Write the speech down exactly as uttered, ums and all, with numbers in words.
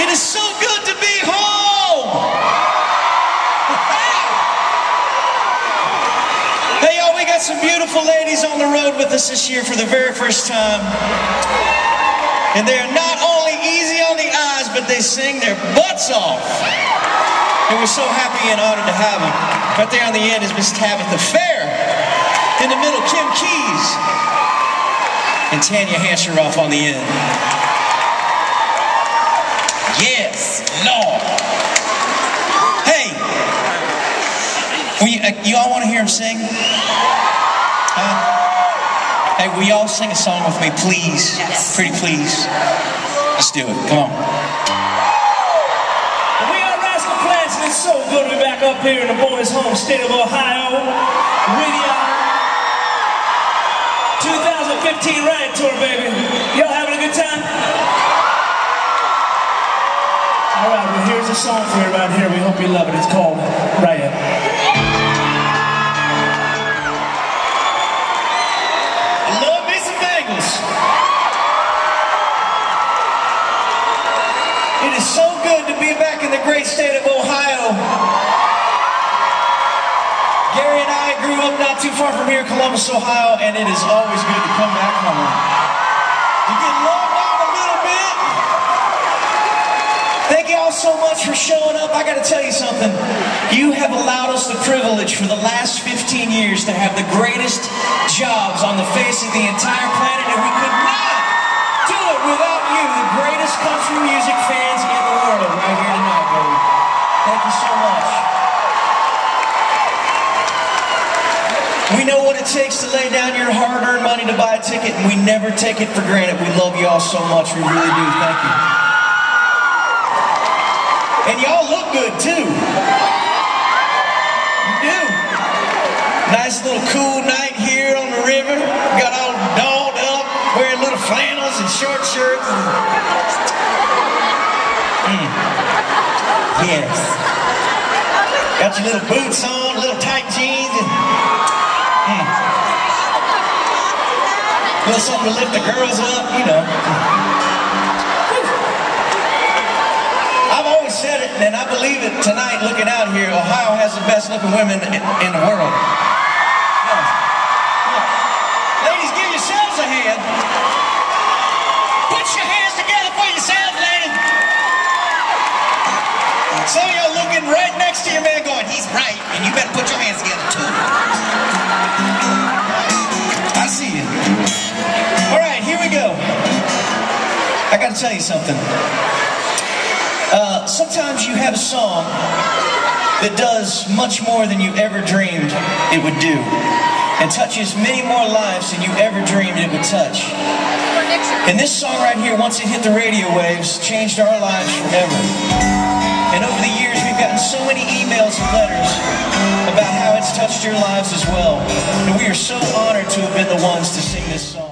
It is so good to be home! Hey y'all, we got some beautiful ladies on the road with us this year for the very first time. And they're not only easy on the eyes, but they sing their butts off. And we're so happy and honored to have them. Right there on the end is Miss Tabitha Fair. In the middle, Kim Keys. And Tanya Hansharoff on the end. Yes, Lord. Hey, will you, uh, you all want to hear him sing? Uh, hey, will you all sing a song with me, please? Yes. Pretty please. Let's do it. Come on. We are Rascal, and it's so good to be back up here in the boys' home state of Ohio. Radio twenty fifteen Riot Tour, baby. Y'all having a good time? Alright, well here's a song for you right here. We hope you love it. It's called Riot. Love me some Bengals. It is so good to be back in the great state of Ohio. Gary and I grew up not too far from here, Columbus, Ohio, and it is always good to come back home. You get loved on a little bit. Thank you all so much for showing up. I got to tell you something. You have allowed us the privilege for the last fifteen years to have the greatest jobs on the face of the entire planet, and we could not do it without you, the greatest country music fans in the world, right here tonight, baby. Thank you so much. We know what it takes to lay down your hard-earned money to buy a ticket, and we never take it for granted. We love you all so much. We really do. Thank you. And y'all look good, too. You do. Nice little cool night here on the river. Got all dolled up, wearing little flannels and short shirts. Mm. Yes. Got your little boots on, little tight jeans, and mm. a little something to lift the girls up, you know. I've always said it, and I believe it tonight looking out here. Ohio has the best looking women in, in the world. Yes. Ladies, give yourselves a hand. Put your hands together for yourselves, ladies. Some of y'all looking right next to your man going, he's right, and you better put your hands together too. I see you. All right, here we go. I got to tell you something. Uh, sometimes you have a song that does much more than you ever dreamed it would do, and touches many more lives than you ever dreamed it would touch. And this song right here, once it hit the radio waves, changed our lives forever. And over the years, we've gotten so many emails and letters about how it's touched your lives as well. And we are so honored to have been the ones to sing this song.